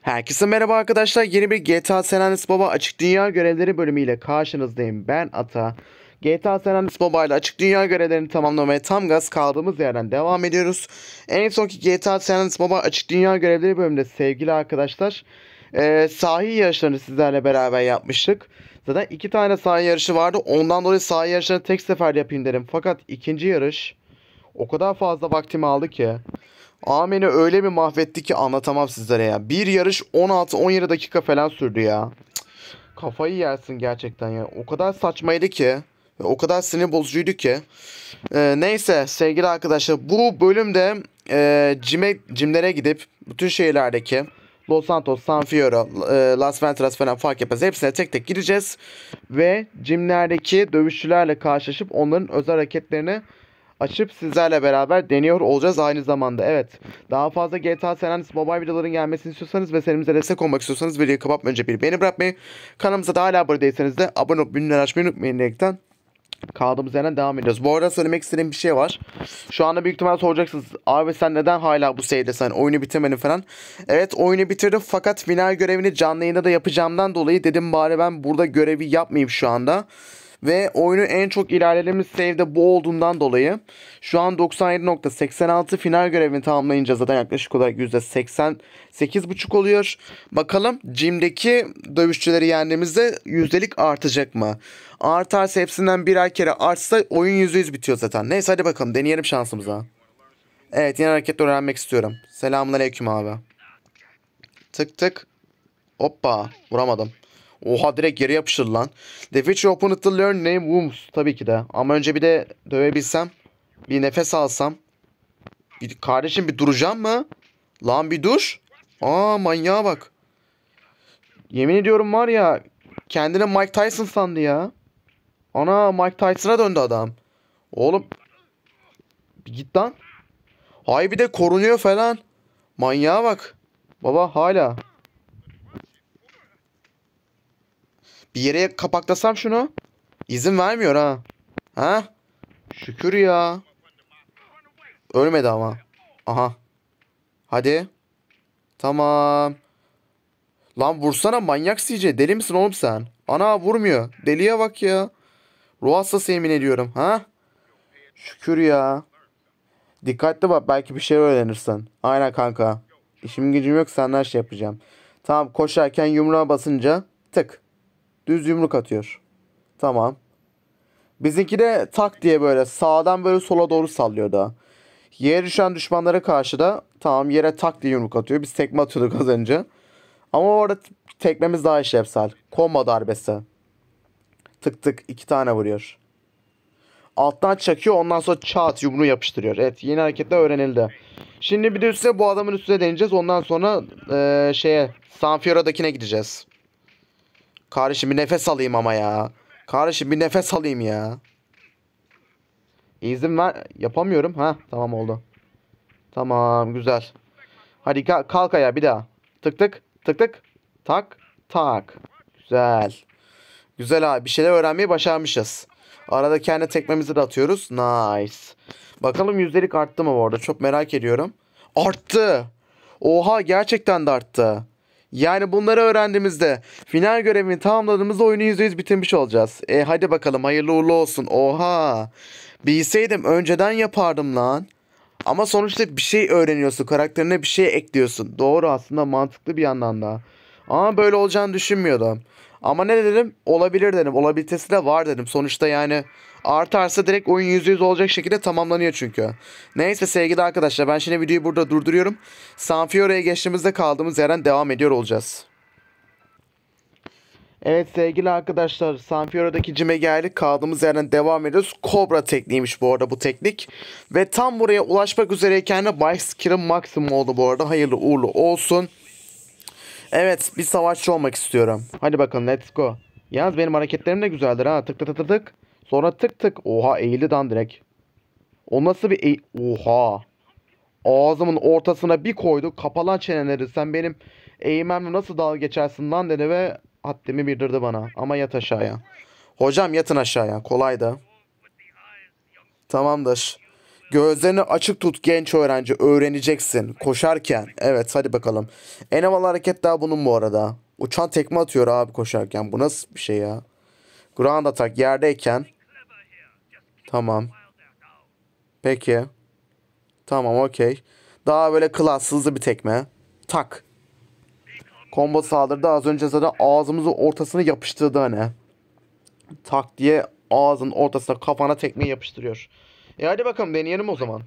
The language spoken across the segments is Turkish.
Herkese merhaba arkadaşlar. Yeni bir GTA San Andreas Baba Açık Dünya Görevleri bölümüyle karşınızdayım. Ben Ata. GTA San Andreas Baba ile Açık Dünya görevlerini tamamlamaya tam gaz kaldığımız yerden devam ediyoruz. En sonki GTA San Andreas Baba Açık Dünya Görevleri bölümünde sevgili arkadaşlar sahil yarışlarını sizlerle beraber yapmıştık. Zaten iki tane sahil yarışı vardı. Ondan dolayı sahil yarışlarını tek sefer yapayım dedim. Fakat ikinci yarış o kadar fazla vaktimi aldı ki. Beni öyle bir mahvetti ki anlatamam sizlere ya. Bir yarış 16-17 dakika falan sürdü ya. Kafayı yersin gerçekten ya. O kadar saçmaydı ki. Ve o kadar sinir bozucuydu ki. Neyse sevgili arkadaşlar. Bu bölümde cimlere gidip bütün şehirlerdeki Los Santos, San Fierro, Las Venturas falan fark etmez. Hepsine tek tek gideceğiz. Ve cimlerdeki dövüşçülerle karşılaşıp onların özel hareketlerini açıp sizlerle beraber deniyor olacağız aynı zamanda. Evet. Daha fazla GTA San Andreas Mobile videoların gelmesini istiyorsanız ve serimize destek olmak istiyorsanız videoyu kapatmadan önce bir beğeni bırakmayı, kanalımıza da hala abone değilseniz de abone olup bildirimleri açmayı unutmayın diyerekten kaldığımız yerden devam ediyoruz. Bu arada söylemek istediğim bir şey var. Şu anda büyük ihtimal soracaksınız. Abi sen neden hala bu seridesin? Oyunu bitirmedin falan. Evet, oyunu bitirdim fakat final görevini canlı yayında da yapacağımdan dolayı dedim bari ben burada görevi yapmayayım şu anda. Ve oyunu en çok ilerlediğimiz save'de bu olduğundan dolayı şu an 97.86 final görevini tamamlayınca zaten yaklaşık olarak %88,5 oluyor. Bakalım Jim'deki dövüşçüleri yendiğimizde yüzdelik artacak mı? Artarsa hepsinden birer kere artsa oyun %100 bitiyor zaten. Neyse hadi bakalım deneyelim şansımıza. Evet, yeni hareketler öğrenmek istiyorum. Selamünaleyküm abi. Tık tık. Hoppa, vuramadım. Oha, direkt yere yapışır lan. The future open to learn name wounds. Tabii ki de. Ama önce bir de dövebilsem. Bir nefes alsam. Kardeşim bir duracağım mı? Lan bir dur. Manyağa bak. Yemin ediyorum var ya. Kendine Mike Tyson sandı ya. Ana, Mike Tyson'a döndü adam. Oğlum. Bir git lan. Hay bir de korunuyor falan. Manyağa bak. Baba hala. Bir yere kapaklasam şunu. İzin vermiyor ha. Ha? Şükür ya. Ölmedi ama. Aha. Hadi. Tamam. Lan vursana manyak CJ. Deli misin oğlum sen? Ana vurmuyor. Deliye bak ya. Ruh hastası yemin ediyorum. Ha? Şükür ya. Dikkatli bak, belki bir şey öğrenirsin. Aynen kanka. İşim gücüm yok, senden şey yapacağım. Tamam, koşarken yumruğa basınca tık. Düz yumruk atıyor. Tamam. Bizimki de tak diye böyle sağdan böyle sola doğru sallıyor da. Yere düşen düşmanlara karşı da tamam, yere tak diye yumruk atıyor. Biz tekme atıyorduk az önce. Ama orada tekmemiz daha işlevsel. Combo darbesi. Tık tık iki tane vuruyor. Alttan çakıyor, ondan sonra çat yumruğu yapıştırıyor. Evet, yeni hareketler öğrenildi. Şimdi bir de üstüne bu adamın üstüne deneyeceğiz. Ondan sonra San Fierro'dakine gideceğiz. Kardeşim bir nefes alayım ama ya. Kardeşim bir nefes alayım ya. İzin ver. Yapamıyorum. Ha, tamam oldu. Tamam, güzel. Hadi kalk ayağa bir daha. Tık tık tık tık. Tak tak. Güzel. Güzel abi, bir şeyler öğrenmeyi başarmışız. Arada kendi tekmemizi de atıyoruz. Nice. Bakalım yüzdelik arttı mı bu arada? Çok merak ediyorum. Arttı. Oha, gerçekten de arttı. Yani bunları öğrendiğimizde final görevini tamamladığımızda oyunu %100 bitirmiş olacağız. Hadi bakalım, hayırlı uğurlu olsun. Oha. Bilseydim önceden yapardım lan. Ama sonuçta bir şey öğreniyorsun. Karakterine bir şey ekliyorsun. Doğru, aslında mantıklı bir yandan da. Ama böyle olacağını düşünmüyordum. Ama ne dedim? Olabilir dedim. Olabilitesi de var dedim. Sonuçta yani artarsa direkt oyun %100 olacak şekilde tamamlanıyor çünkü. Neyse sevgili arkadaşlar, ben şimdi videoyu burada durduruyorum. San Fierro'ya geçtiğimizde kaldığımız yerden devam ediyor olacağız. Evet sevgili arkadaşlar, San Fierro'daki cime geldik. Kaldığımız yerden devam ediyoruz. Cobra tekniğiymiş bu arada bu teknik. Ve tam buraya ulaşmak üzereyken de Bike Skill'im maksimum oldu bu arada. Hayırlı uğurlu olsun. Evet, bir savaşçı olmak istiyorum. Hadi bakalım, let's go. Yalnız benim hareketlerim de güzeldir ha. Tık tık tık tık. Sonra tık tık. Oha, eğildi dan direkt. O nasıl bir Oha. Ağzımın ortasına bir koydu. Kapalan çeneleri. Sen benim eğimimle nasıl dalga geçersin lan dedi ve haddimi bildirdi bana. Ama yat aşağıya. Hocam yatın aşağıya. Kolaydı. Tamamdır. Gözlerini açık tut genç öğrenci. Öğreneceksin. Koşarken. Evet hadi bakalım. En havalı hareket daha bunun bu arada. Uçan tekme atıyor abi koşarken. Bu nasıl bir şey ya? Ground attack yerdeyken. Tamam. Peki. Tamam okey. Daha böyle klas hızlı bir tekme. Tak. Combo saldırdı. Az önce zaten ağzımızın ortasını yapıştırdı hani. Tak diye ağzın ortasına kafana tekmeyi yapıştırıyor. Hadi bakalım deneyelim o zaman.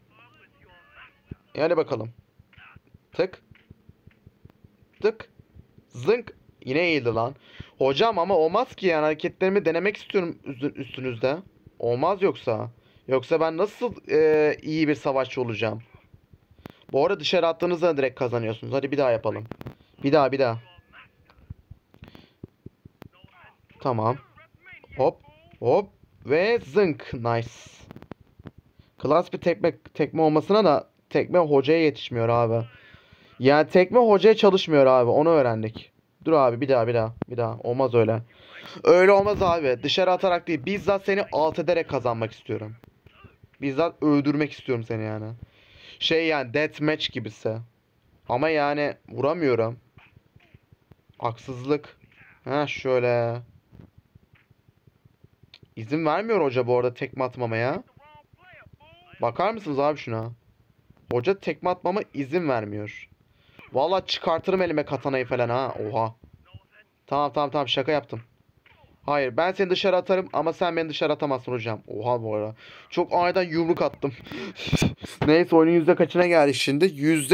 Hadi bakalım. Tık. Tık. Zınk. Yine eğildi lan. Hocam ama olmaz ki yani hareketlerimi denemek istiyorum üstünüzde. Olmaz yoksa. Yoksa ben nasıl iyi bir savaşçı olacağım? Bu arada dışarı attığınızda direkt kazanıyorsunuz. Hadi bir daha yapalım. Bir daha bir daha. Tamam. Hop. Hop. Ve zınk. Nice. Klas bir tekme olmasına da tekme hocaya yetişmiyor abi. Yani tekme hocaya çalışmıyor abi. Onu öğrendik. Dur abi bir daha bir daha. Bir daha. Olmaz öyle. Öyle olmaz abi. Dışarı atarak değil. Bizzat seni alt ederek kazanmak istiyorum. Bizzat öldürmek istiyorum seni yani. Şey yani deathmatch gibisi. Ama yani vuramıyorum. Haksızlık. Ha şöyle. İzin vermiyor hoca bu arada tekme atmama ya. Bakar mısınız abi şuna? Hoca tekme atmama izin vermiyor. Vallahi çıkartırım elime katanayı falan ha. Oha. Tamam tamam tamam şaka yaptım. Hayır ben seni dışarı atarım ama sen beni dışarı atamazsın hocam. Oha bu arada. Çok aniden yumruk attım. Neyse oyunun yüzde kaçına geldik şimdi?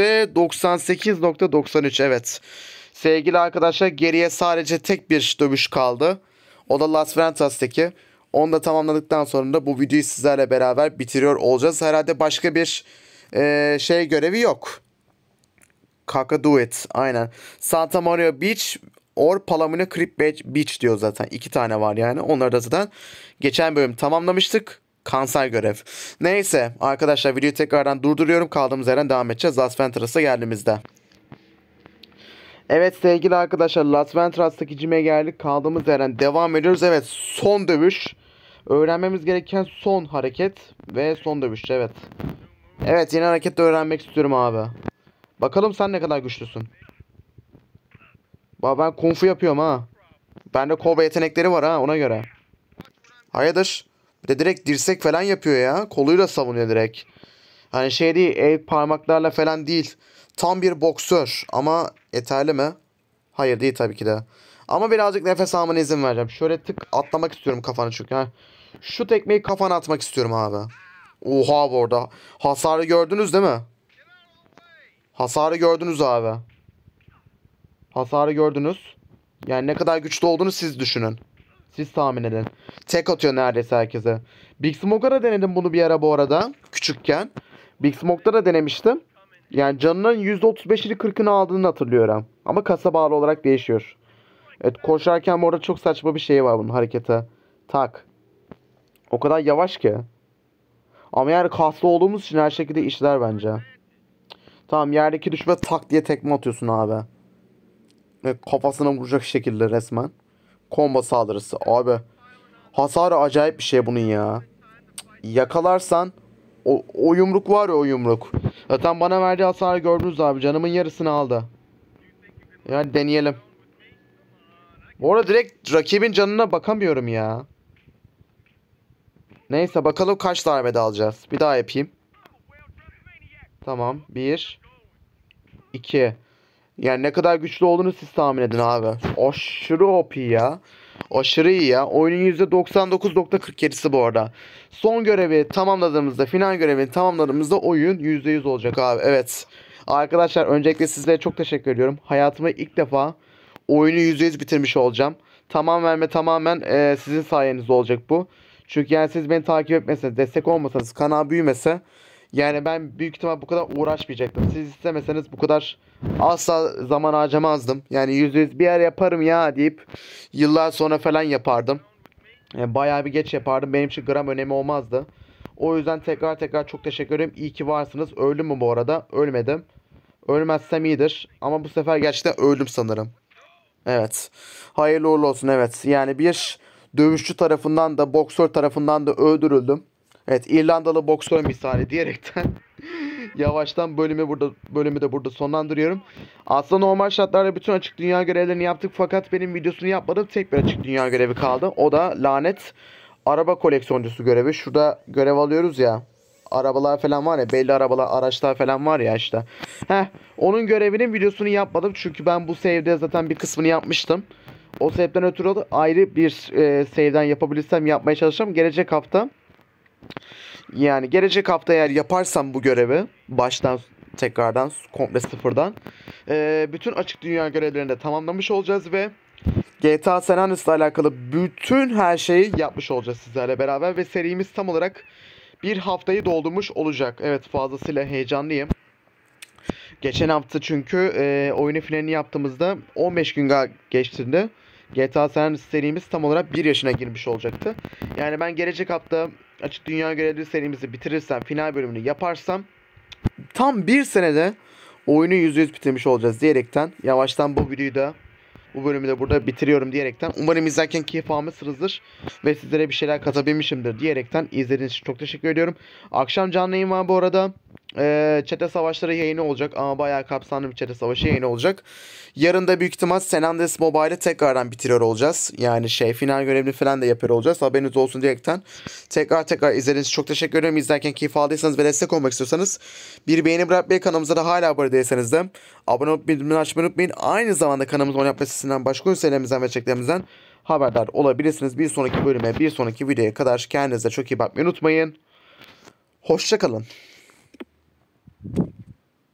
%98.93 evet. Sevgili arkadaşlar geriye sadece tek bir dövüş kaldı. O da Las Ventus'taki. Onu da tamamladıktan sonra da bu videoyu sizlerle beraber bitiriyor olacağız. Herhalde başka bir şey görevi yok. Kaka Do It. Aynen. Santa Maria Beach or Palomino Creek Beach diyor zaten. 2 tane var yani. Onları da zaten geçen bölüm tamamlamıştık. Kanser görev. Neyse arkadaşlar videoyu tekrardan durduruyorum. Kaldığımız yerden devam edeceğiz. Las Venturas'a geldiğimizde. Evet sevgili arkadaşlar Las Venturas'taki cime geldik. Kaldığımız yerden devam ediyoruz. Evet son dövüş. Öğrenmemiz gereken son hareket ve son dövüş. Evet. Evet yeni hareket de öğrenmek istiyorum abi. Bakalım sen ne kadar güçlüsün. Ben kung fu yapıyorum ha. Bende kova yetenekleri var ha ona göre. Hayırdır? Bir de direkt dirsek falan yapıyor ya. Koluyla savunuyor direkt. Hani şey değil el parmaklarla falan değil. Tam bir boksör ama yeterli mi? Hayır değil tabii ki de. Ama birazcık nefes almana izin vereceğim. Şöyle tık atlamak istiyorum kafanı çünkü ha. Şu tekmeyi kafana atmak istiyorum abi. Oha bu arada. Hasarı gördünüz değil mi? Hasarı gördünüz abi. Hasarı gördünüz. Yani ne kadar güçlü olduğunu siz düşünün. Siz tahmin edin. Tek atıyor neredeyse herkese. Big Smoke'a da denedim bunu bir ara bu arada. Küçükken. Big Smoke'da da denemiştim. Yani canının %35'ini 40'ını aldığını hatırlıyorum. Ama kasa bağlı olarak değişiyor. Evet koşarken bu arada çok saçma bir şey var bunun harekete. Tak. O kadar yavaş ki. Ama yani kaslı olduğumuz için her şekilde işler bence. Tamam yerdeki düşme tak diye tekme atıyorsun abi. Ve kafasına vuracak şekilde resmen. Combo saldırısı abi. Hasarı acayip bir şey bunun ya. Yakalarsan o yumruk var ya o yumruk. Zaten bana verdiği hasarı gördünüz abi. Canımın yarısını aldı. Yani deneyelim. Bu arada direkt rakibin canına bakamıyorum ya. Neyse bakalım kaç darbede alacağız. Bir daha yapayım. Tamam. 1 2. Yani ne kadar güçlü olduğunu siz tahmin edin abi. Aşırı OP ya. Aşırı iyi ya. Oyunun %99.47'si bu arada. Son görevi tamamladığımızda, final görevini tamamladığımızda oyun %100 olacak abi. Evet. Arkadaşlar öncelikle sizlere çok teşekkür ediyorum. Hayatımda ilk defa oyunu %100 bitirmiş olacağım. Tamamen sizin sayenizde olacak bu. Çünkü yani siz beni takip etmeseniz, destek olmasanız, kanal büyümese yani ben büyük ihtimal bu kadar uğraşmayacaktım. Siz istemeseniz bu kadar asla zaman harcamazdım. Yani %100 bir yer yaparım ya deyip yıllar sonra falan yapardım. Yani bayağı bir geç yapardım. Benim için gram önemi olmazdı. O yüzden tekrar çok teşekkür ederim. İyi ki varsınız. Öldüm mü bu arada? Ölmedim. Ölmezsem iyidir. Ama bu sefer gerçekten öldüm sanırım. Evet. Hayırlı uğurlu olsun evet. Yani bir dövüşçü tarafından da boksör tarafından da öldürüldüm. Evet, İrlandalı boksör misali diyerekten yavaştan bölümü de burada sonlandırıyorum. Aslında normal şartlarda bütün açık dünya görevlerini yaptık fakat benim videosunu yapmadım. Tek bir açık dünya görevi kaldı. O da lanet araba koleksiyoncusu görevi. Şurada görev alıyoruz ya. Arabalar falan var ya, belli arabalar, araçlar falan var ya işte. Onun görevinin videosunu yapmadım çünkü ben bu save'de zaten bir kısmını yapmıştım. O sebepten ötürü ayrı bir save'den yapabilirsem yapmaya çalışacağım. Gelecek hafta eğer yaparsam bu görevi baştan tekrardan komple sıfırdan bütün açık dünya görevlerini de tamamlamış olacağız ve GTA San Andreas'la alakalı bütün her şeyi yapmış olacağız sizlerle beraber ve serimiz tam olarak bir haftayı doldurmuş olacak. Evet, fazlasıyla heyecanlıyım. Geçen hafta çünkü oyunu finalini yaptığımızda 15 gün geçtiğinde GTA San Andreas serimiz tam olarak 1 yaşına girmiş olacaktı. Yani ben gelecek hafta açık dünya görevleri serimizi bitirirsem, final bölümünü yaparsam tam bir senede oyunu %100 bitirmiş olacağız diyerekten yavaştan bu bölümü de burada bitiriyorum diyerekten umarım izlerken keyif almışsınızdır ve sizlere bir şeyler katabilmişimdir diyerekten izlediğiniz için çok teşekkür ediyorum. Akşam canlı yayın var bu arada. Çete savaşları yayını olacak ama bayağı kapsamlı bir çete savaşı yayını olacak. Yarın da büyük ihtimal San Andreas Mobile'ı tekrardan bitiriyor olacağız. Yani final görevini falan da yapıyor olacağız. Haberiniz olsun diyerekten. Tekrar izlediğiniz için çok teşekkür ederim. İzlerken keyif aldıysanız ve destek olmak istiyorsanız bir beğeni bırakmayı, kanalımıza da hala abone değilseniz de abone olup bildirimleri açmayı unutmayın. Aynı zamanda kanalımızın oynatma sitesinden başka ürünlerimizden ve çeklerimizden haberdar olabilirsiniz. Bir sonraki bölüme, bir sonraki videoya kadar kendinize çok iyi bakmayı unutmayın. Hoşça kalın.